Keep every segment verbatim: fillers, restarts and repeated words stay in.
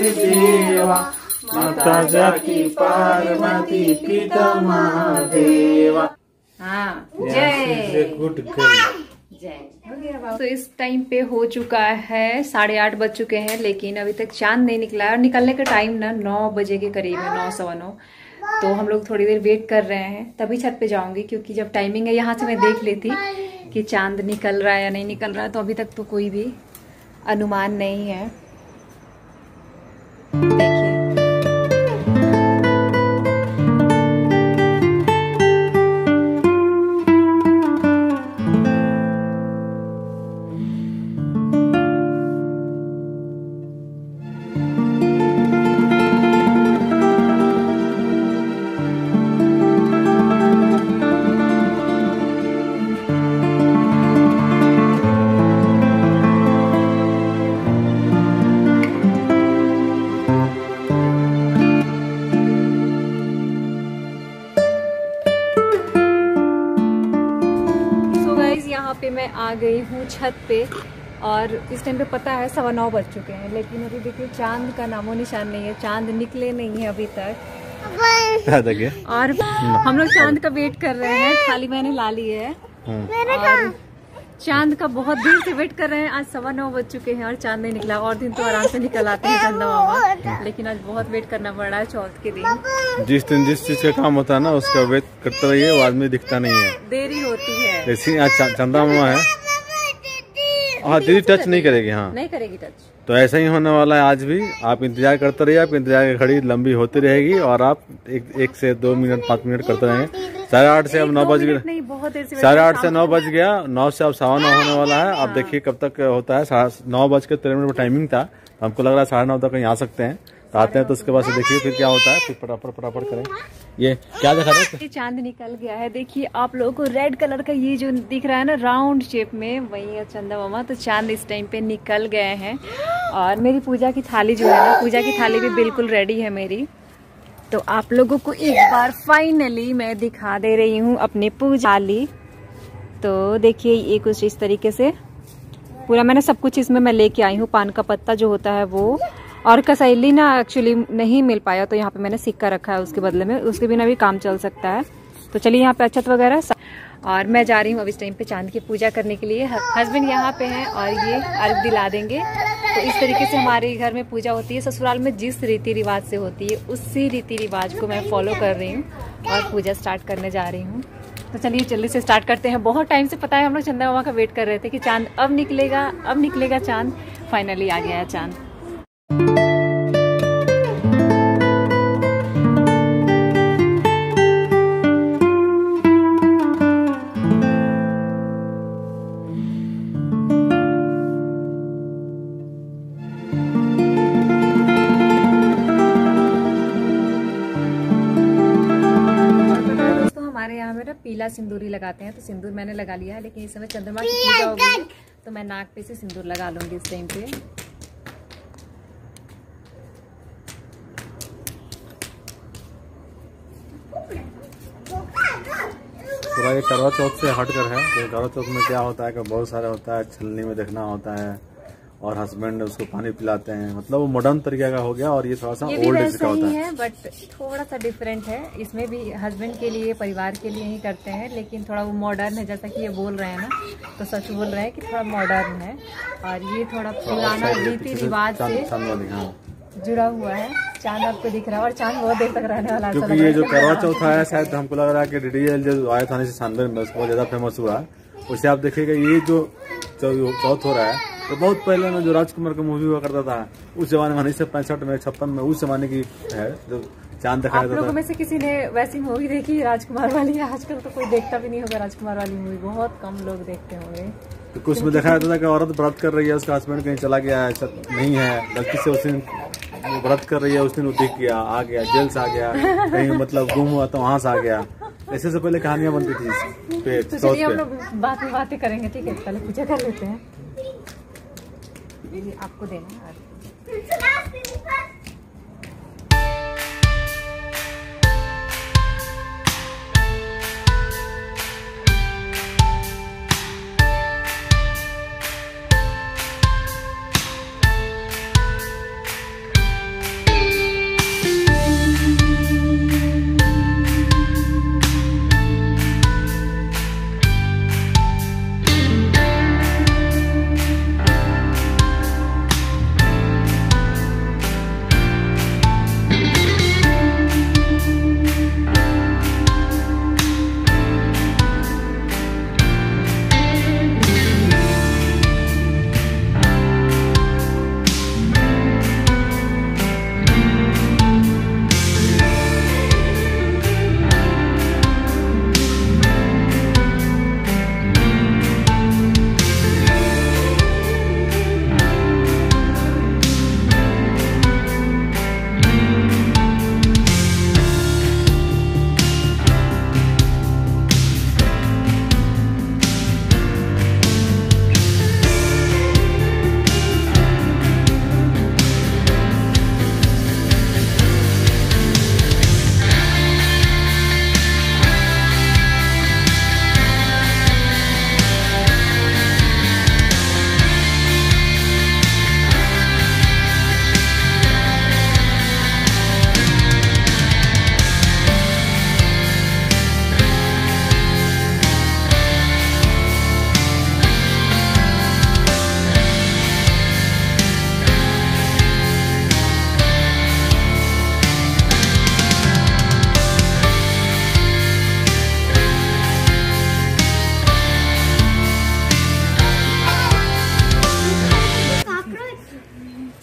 देवा, माता जाकी पार्वती पिता महादेवा। हाँ, जय गुड गर्ल। तो इस टाइम पे हो चुका है साढ़े आठ बज चुके हैं, लेकिन अभी तक चांद नहीं निकला है। और निकलने का टाइम ना नौ बजे के करीब है, नौ सवा नौ। तो हम लोग थोड़ी देर वेट कर रहे हैं, तभी छत पे जाऊंगी, क्योंकि जब टाइमिंग है यहाँ से मैं देख ली थी कि चांद निकल रहा है या नहीं निकल रहा है। तो अभी तक तो कोई भी अनुमान नहीं है। देखिए पे मैं आ गई हूँ छत पे, और इस टाइम पे पता है सवा नौ बज चुके हैं, लेकिन अभी देखिए चांद का नामो निशान नहीं है। चांद निकले नहीं है अभी तक, और हम लोग चांद का वेट कर रहे हैं। थाली मैंने ला ली है और चांद का बहुत देर से वेट कर रहे हैं। आज सवा नौ बज चुके हैं और चांद नहीं निकला। और दिन तो आराम से निकल आते हैं चंदा मामा, लेकिन आज बहुत वेट करना पड़ रहा है चौथ के दिन। जिस दिन जिस चीज का काम होता है ना, उसका वेट करते रहिए, वो आदमी दिखता नहीं है, देरी होती है। जैसे आज चंदा मामा है, हाँ दीदी टच नहीं करेगी, हाँ नहीं करेगी टच। तो ऐसा ही होने वाला है आज भी। आप इंतजार करते रहिए, आप इंतजार की घड़ी लंबी होती रहेगी और आप एक, एक से दो मिनट पाँच मिनट करते रहेंगे। साढ़े आठ से अब नौ बज गया, साढ़े आठ से नौ बज गया, नौ से अब सवा नौ होने वाला है। अब देखिए कब तक होता है। नौ बज के तेरह मिनट टाइमिंग था, हमको लग रहा है साढ़े नौ तक कहीं आ सकते हैं। तो आते हैं तो उसके बाद से देखिए फिर क्या होता है, फिर फटाफट फटाफट करें। ये क्या दिखा रहे थे? चांद निकल गया है। देखिए आप लोगों को रेड कलर का ये जो दिख रहा है ना राउंड शेप में, वही है चंदा मामा। तो चांद इस टाइम पे निकल गए हैं। और मेरी पूजा की थाली जो है ना, पूजा की थाली भी बिल्कुल रेडी है मेरी। तो आप लोगों को एक बार फाइनली मैं दिखा दे रही हूँ अपनी पूजा थाली। तो देखिए ये कुछ इस तरीके से पूरा मैंने सब कुछ इसमें मैं लेके आई हूँ। पान का पत्ता जो होता है वो, और कसैली ना एक्चुअली नहीं मिल पाया, तो यहाँ पे मैंने सिक्का रखा है उसके बदले में, उसके बिना भी काम चल सकता है। तो चलिए यहाँ पे अक्षत वगैरह, और मैं जा रही हूँ अब इस टाइम पे चांद की पूजा करने के लिए। हस्बैंड यहाँ पे हैं और ये अर्घ दिला देंगे। तो इस तरीके से हमारे घर में पूजा होती है। ससुराल में जिस रीति रिवाज से होती है उसी रीति रिवाज को मैं फॉलो कर रही हूँ और पूजा स्टार्ट करने जा रही हूँ। तो चलिए जल्दी से स्टार्ट करते हैं। बहुत टाइम से पता है हम लोग चंदा मामा का वेट कर रहे थे कि चांद अब निकलेगा, अब निकलेगा चांद। फाइनली आ गया है चांद। हमारे यहाँ में ना पीला सिंदूरी लगाते हैं, तो सिंदूर मैंने लगा लिया है। लेकिन इस समय चंद्रमा की पूजा हो गई, तो मैं नाक पे से सिंदूर लगा लूंगी इस टाइम पे। पूरा ये करवा चौथ से हटकर है। तो करवा चौथ में क्या होता है कि बहुत सारा होता है, छलनी में देखना होता है और हस्बैंड उसको पानी पिलाते हैं। मतलब वो मॉडर्न तरीके का हो गया, और ये थोड़ा सा ओल्ड एज का होता है, बट थोड़ा सा डिफरेंट है। इसमें भी हस्बैंड के लिए, परिवार के लिए ही करते हैं, लेकिन थोड़ा वो मॉडर्न है। जैसा कि ये बोल रहे हैं ना, तो सच बोल रहे हैं कि थोड़ा मॉडर्न है, और ये थोड़ा पुराना रीति रिवाज से जुड़ा हुआ है। चांद आपको दिख रहा है, और चांद बहुत देर तक रहने वाला है, क्योंकि ये जो करवा चौथ है शायद हमको लग रहा है कि डीडीएल जो आया था शानदार में उसको ज्यादा फेमस हुआ है। उसे आप देखिएगा ये जो चौथ हो रहा है, तो बहुत पहले में जो राजकुमार का मूवी हुआ करता था उस जमाने में, उन्नीस सौ पैंसठ में छप्पन में, उस जमाने की है जो चांद दिखाया जाता था। लोगों में से किसी ने वैसी मूवी देखी राजकुमार वाली? आजकल तो कोई देखता भी नहीं होगा राजकुमार वाली मूवी, बहुत कम लोग देखते होंगे। तो कुछ में दिखाया जाता था कि औरत व्रत कर रही है, उसका हस्बैंड कहीं चला गया है, नहीं है, गलती से उस दिन व्रत कर रही है, उस दिन वो दिख गया, आ गया, जेल से आ गया, कहीं मतलब गुम हुआ तो वहां से आ गया। ऐसे से पहले कहानियां बनती थी पे, तो चलिए हम लोग बात में बातें करेंगे, ठीक है? पहले पूजा कर लेते हैं। ये आपको देना है।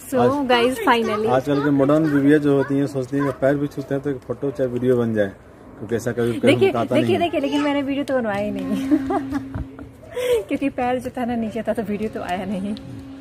सो गाइस फाइनली आजकल के मॉडर्न बीवियां जो होती हैं सोचती हैं कि पैर भी छूते हैं तो एक फोटो चाहे वीडियो बन जाए, क्योंकि ऐसा कभी देखिए देखिए देखिए लेकिन मैंने वीडियो तो बनवाया ही नहीं क्योंकि पैर जो था ना नीचे था तो वीडियो तो आया नहीं।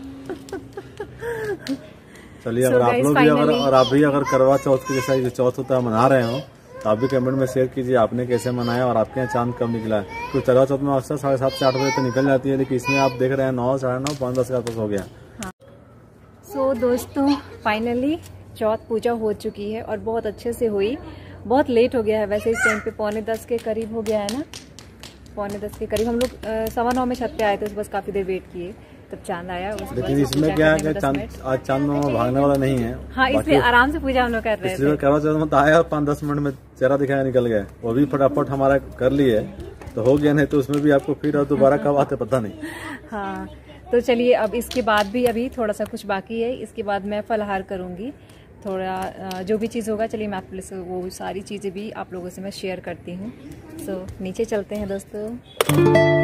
चलिए अगर आप लोग भी अगर और आप भी अगर करवा चौथ के जैसा जो चौथ होता है मना रहे हो तो आप भी कमेंट में शेयर कीजिए आपने कैसे मनाया और आपके यहाँ चांद कब निकला है। तो करवा चौथ में अक्सर साढ़े सात से आठ बजे तो निकल जाती है, लेकिन इसमें आप देख रहे हैं नौ साढ़े नौ पाँच दस के आसपास हो गया। सो so, दोस्तों फाइनली चौथ पूजा हो चुकी है और बहुत अच्छे से हुई। बहुत लेट हो गया है वैसे, इस टाइम पे पौने दस के करीब हो गया है ना, पौने दस के करीब। हम लोग सवा नौ में छत पे आए थे, बस काफी देर वेट किए तब चांद आया। लेकिन इसमें क्या है कि चांद आज चांद मामा भागने वाला नहीं है। हाँ, इसलिए आराम से पूजा हम लोग कर रहे थे। करवा चौथ में आया पाँच दस मिनट में चेहरा दिखाया निकल गया, वो भी फटाफट हमारा कर लिए तो हो गया, नहीं तो उसमें भी आपको फिर दोबारा कब आते पता नहीं। हाँ तो चलिए अब इसके बाद भी अभी थोड़ा सा कुछ बाकी है, इसके बाद मैं फलाहार करूँगी थोड़ा जो भी चीज़ होगा। चलिए मैं आप लोग से वो सारी चीज़ें भी आप लोगों से मैं शेयर करती हूँ। सो नीचे चलते हैं दोस्तों।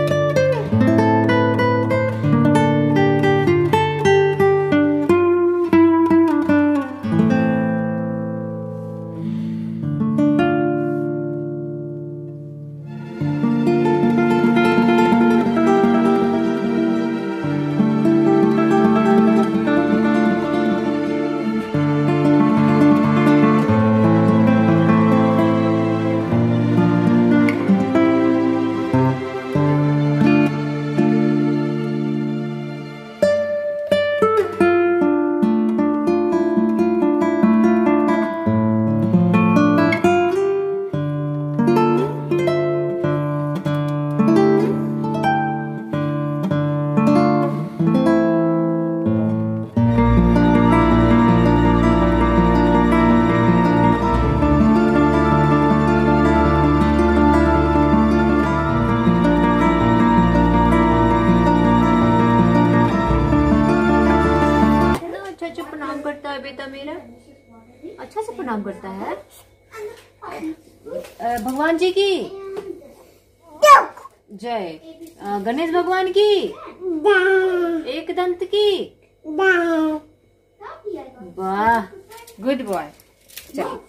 अच्छा से प्रणाम करता है भगवान जी की जय, गणेश भगवान की, एक दंत की, वाह गुड बॉय। चलिए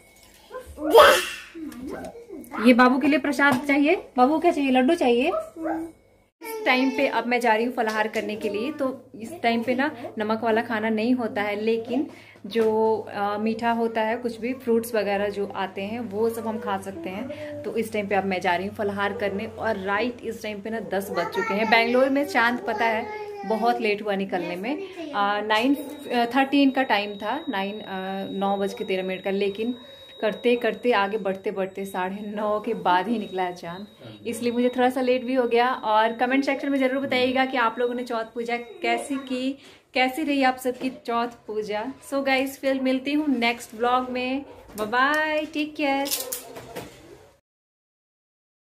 ये बाबू के लिए प्रसाद चाहिए, बाबू क्या चाहिए, लड्डू चाहिए। इस टाइम पे अब मैं जा रही हूँ फलाहार करने के लिए। तो इस टाइम पे ना नमक वाला खाना नहीं होता है, लेकिन जो आ, मीठा होता है, कुछ भी फ्रूट्स वगैरह जो आते हैं वो सब हम खा सकते हैं। तो इस टाइम पे अब मैं जा रही हूँ फलाहार करने। और राइट इस टाइम पे ना दस बज चुके हैं। बेंगलोर में चांद पता है बहुत लेट हुआ निकलने में, नाइन थर्टीन का टाइम था, नाइन नौ बज के तेरह मिनट का, लेकिन करते करते आगे बढ़ते बढ़ते साढ़े नौ के बाद ही निकला है चांद, इसलिए मुझे थोड़ा सा लेट भी हो गया। और कमेंट सेक्शन में ज़रूर बताइएगा कि आप लोगों ने चौथ पूजा कैसी की, कैसी रही आप सबकी चौथ पूजा। सो गाइस फिर मिलती हूँ नेक्स्ट व्लॉग में, बाय बाय, टेक केयर।